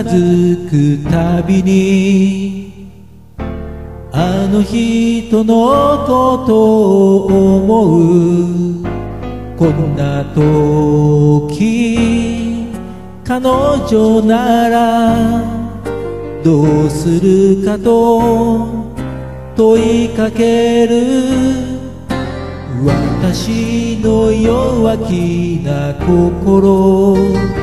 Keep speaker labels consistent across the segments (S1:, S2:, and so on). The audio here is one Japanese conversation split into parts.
S1: なずくたびにあの人のことを思う。こんな時彼女ならどうするかと問いかける。私の弱気な心、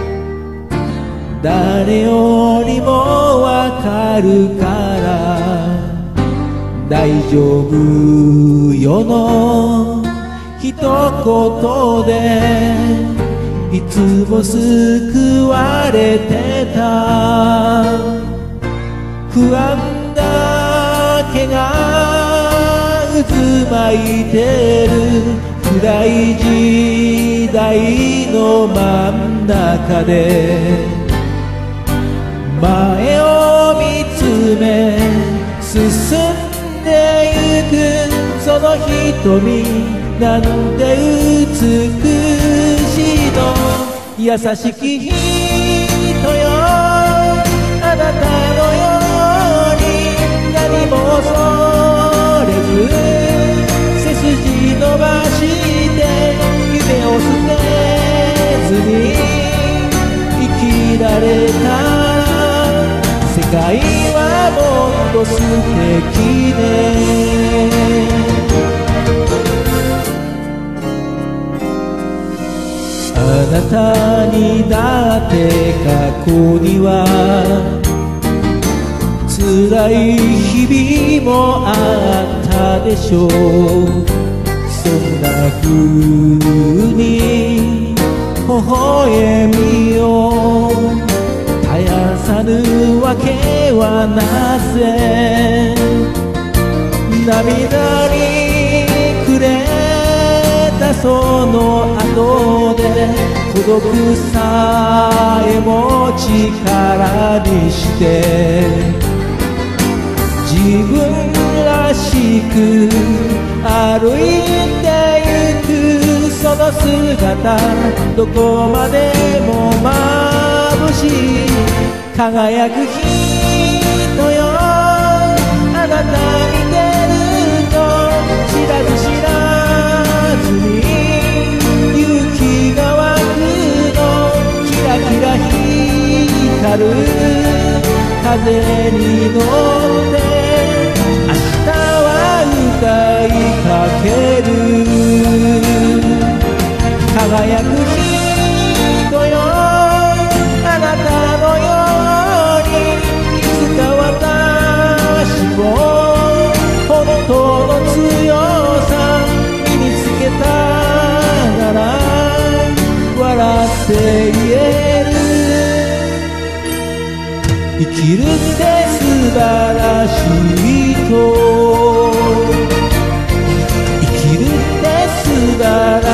S1: 誰よりもわかるから大丈夫よの一言でいつも救われてた。不安だけが渦巻いてる暗い時代の真ん中で前を見つめ進んでゆく。その瞳なんて美しいの。優しき人よあなたのように何も恐れず背筋伸ばして夢を捨てずに生きられた。世界はもっと素敵ね。あなたにだって過去には辛い日々もあったでしょう。そんな風に微笑みを絶やさぬわけはなぜ。涙に暮れたその後で孤独さえも力にして自分らしく歩いてゆく。その姿どこまでも眩しい。輝く人よあなた見てると知らず知らずに勇気が湧くの。キラキラ光る風に乗って明日は歌いかける。輝く人よあなたのようにいつか私も本当の強さ身につけたなら笑って言える。生きるって素晴らしいと生きるって素晴らしい